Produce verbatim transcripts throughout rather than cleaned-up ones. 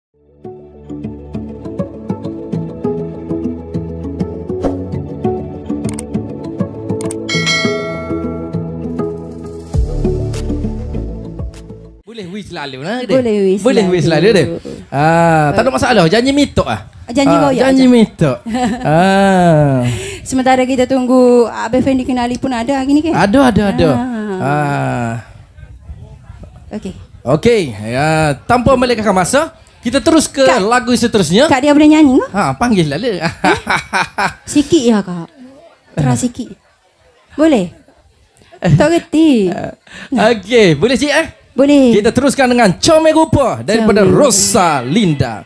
Boleh wis selalu nah. Boleh wis. Boleh wis selalu deh. Ah, tak ada masalah. Janji mitok ah. Janji ah, goyak. Janji mitok. ah. Sementara kita tunggu Abang Fendi kenali pun ada gini kan? Ada ada ada. Ah. ah. Okey. Okey, ya, tanpa melengahkan masa, kita terus ke Kak, lagu seterusnya. Kak dia boleh nyanyi ke? Ha, panggil lah le. Sikit ya kak. Terus sikit. Boleh? Tak reti. Okey, boleh cik eh? Boleh. Kita teruskan dengan Comel Rupa daripada Comel. Rosalinda.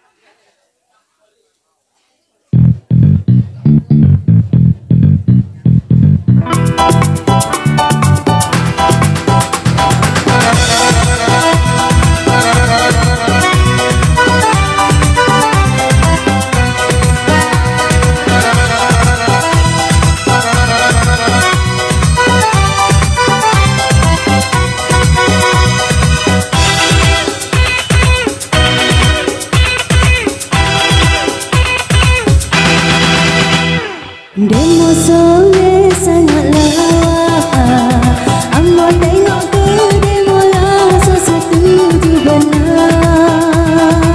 Demo sore sangatlah Ambo tengok ke demo lah sesuatu benar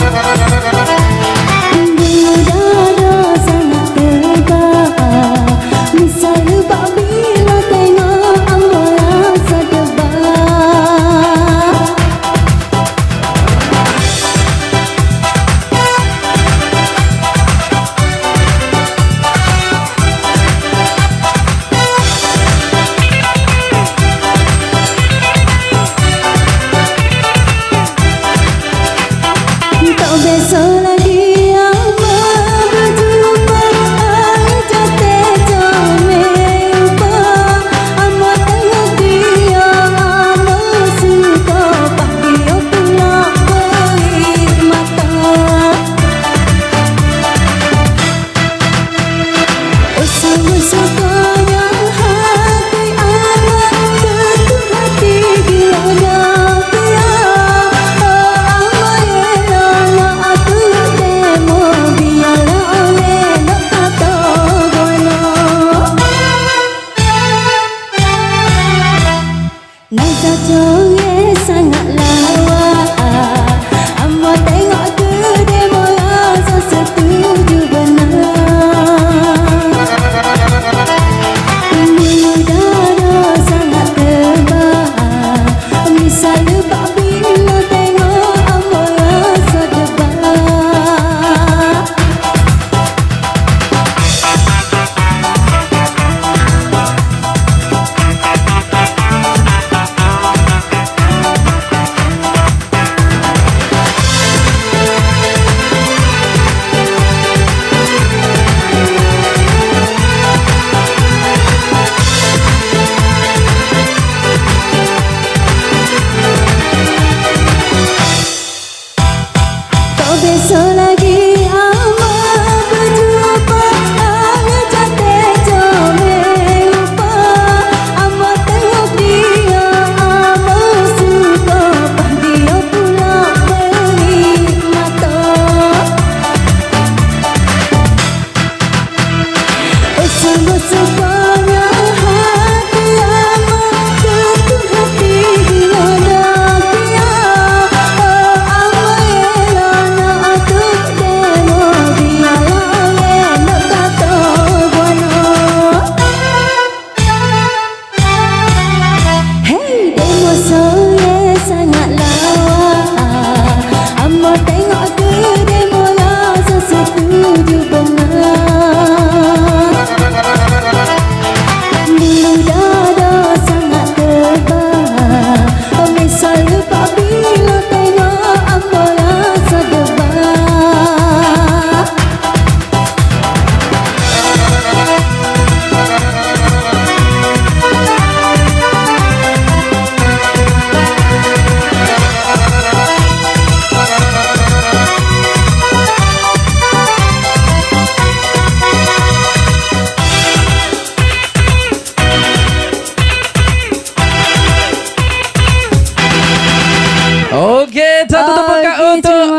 Demo dada sangat tegak Misal lupa bila tengok ambo rasa tebak besok lagi ambo berjumpa jate comel rupa ambo tengok dia ambo suka pak dia pula pelik mata usah-usahnya hati anak ketuk hati dia dah.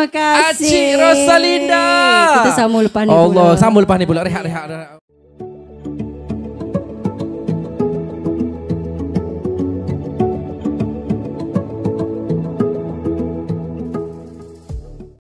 kasih. Acik Rosalinda. Kita sambung lepas ni Allah, pula. sambung lepas ni pula. Rehat, rehat, rehat.